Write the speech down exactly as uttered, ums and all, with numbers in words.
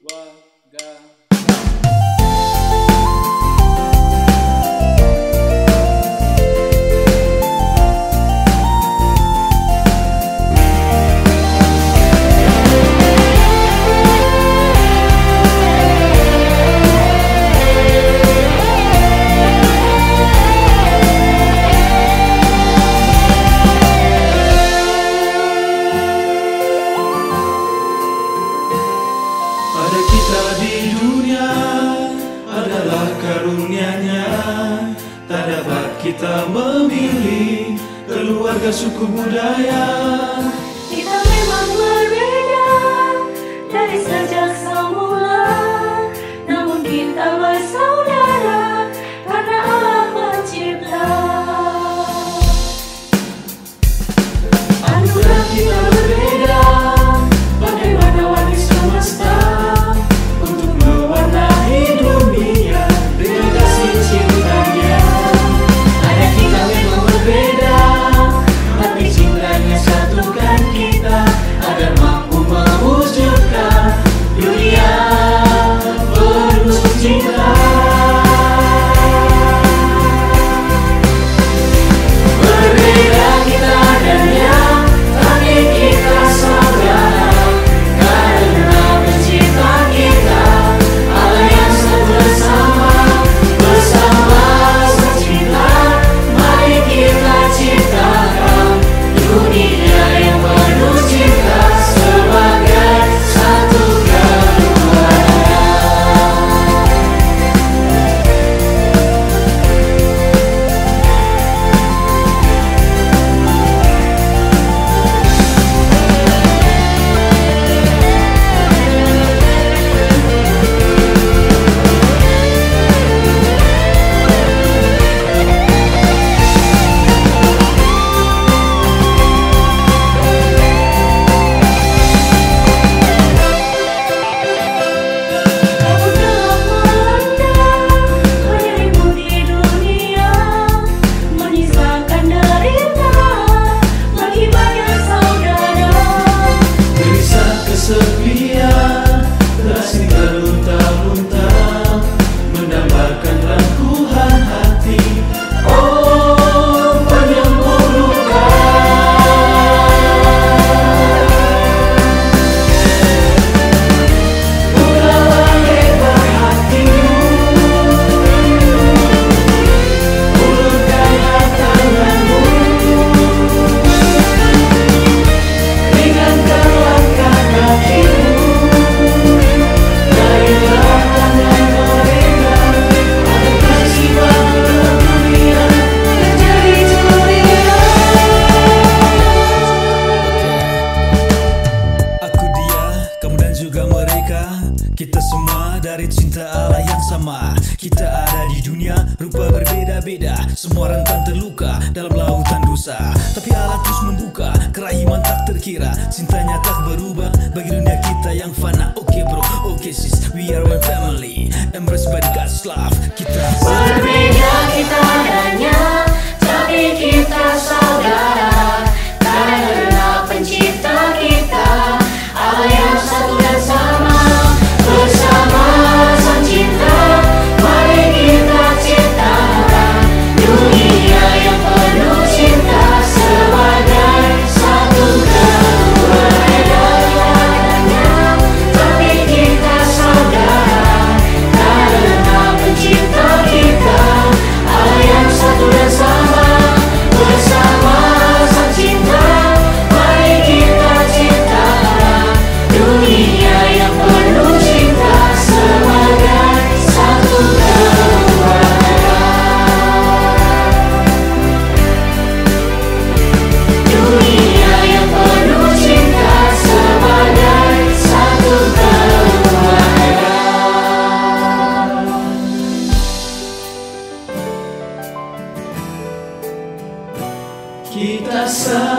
Waga. Ada kita di dunia adalah karunia-Nya. Tak dapat kita memilih keluarga, suku, budaya. Kita memang berbeda dari sejak semula, namun kita bersaudara karena Allah mencipta. Anugerah kita berbeda, bagaimana warna semesta, untuk mewarnai dunia dengan kasih cintanya. Ada kita memang berbeda, tapi cintanya satukan kita agar mampu mewujudkan dunia penuh cinta. Berbeda kita adanya, tapi kita saudara karena pencipta kita Allah yang satu bersama. Bersama sang cinta, mari kita ciptakan dunia yang penuh cinta sebagai satu keluarga. Kabut telah melanda, menyelimuti dunia, menyisakan derita bagi banyak saudara. Gelisah kesepian terasing terlunta-lunta, mendambakan rangkuhan hati. Oh, penyembuh luka. Bukalah lebar hatimu, ulurkanlah tanganmu, ringankan langkah kakimu. Darilah tangan mereka, agar kasih bangga dunia menjadi ceria. Aku dia, kamu dan juga mereka, kita semua dari cinta Allah yang sama. Kita ada di dunia, rupa berbeda-beda, semua rentan terluka dalam lautan dosa. Tapi Allah terus membuka kerahiman tak terkira, cintanya tak berubah bagi dunia kita yang fana. Oke bro, oke sis, we are one family, embraced by God's love. Kita Berbeda kita adanya, tapi kita saudara karena pencipta kita Allah yang satu dan sama. Bersama sang cinta, mari kita ciptakan dunia yang penuh cinta sebagai satu keluarga. Tapi kita saudara karena pencipta kita Allah yang satu dan sama. Bersama sang cinta, mari kita ciptakan dunia yang penuh cinta sebagai satu keluarga. Dunia yang penuh cinta sebagai satu keluarga. Kita